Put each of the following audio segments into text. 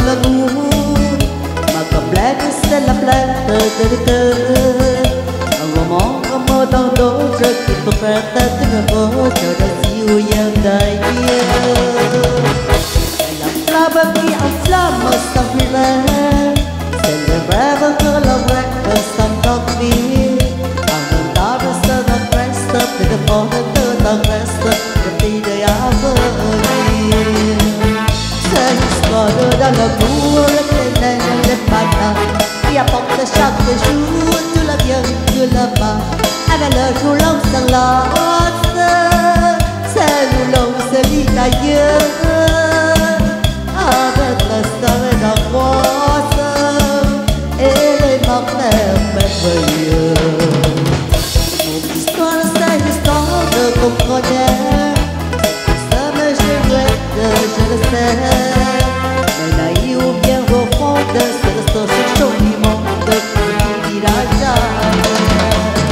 l'amour. Ma complète c'est la plainte de cœur. Un roman comme dans d'autres qui peut faire tête de mot de la siouille d'ailleurs. La flamme qui enflamme sans filet, c'est le rêve que la vraie sans dormir. Un regard sur le reste de le monde de la reste de l'idée à venir. C'est l'histoire de l'amour qui n'est le matin, qui apporte chaque jour tout le bien de là-bas. Avec le jour l'homme s'enlace, c'est nous l'homme se lit ailleurs. Avec la star d'angoisse et les mortels merveilleux. Mon histoire c'est l'histoire de comprendre. Ça me regrette, je le sais. Mais naïf ou bien profonde, c'est l'histoire si joli monde qui dira jamais.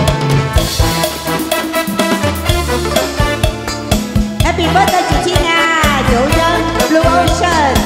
Happy birthday chị Nga, chủ nhân Blue Ocean.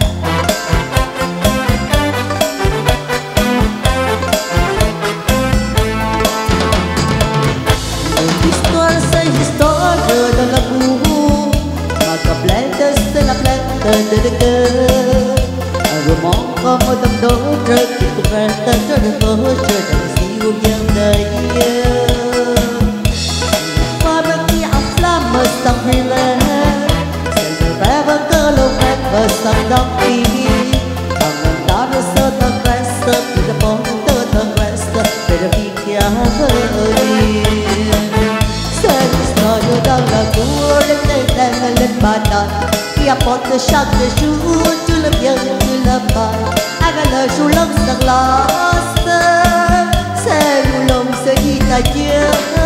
L'histoire c'est l'histoire de l'amour. Ma complète c'est la plainte de cœur. Un roman comme dans d'autres qui peut faire tête de mot de la siouille d'ailleurs. Femme qui enflamme sans filet, c'est le rêve que l'on rêve sans dormir. En regardant sur le reste, plus de monde de le reste, de la vie qui a venir. C'est l'histoire dans la cour, l'éternel banane, qui apporte chaque jour tout le bien de là-bas. Avec le jour l'homme s'enlace, c'est nous l'homme se dit adieu.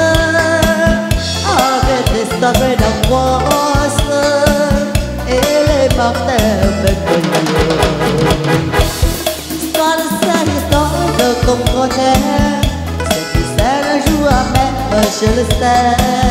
Avec des stars d'angoisse et les mortels merveilleux. L'histoire c'est l'histoire de comprendre. C'est qui sait le jour à même, je le sais.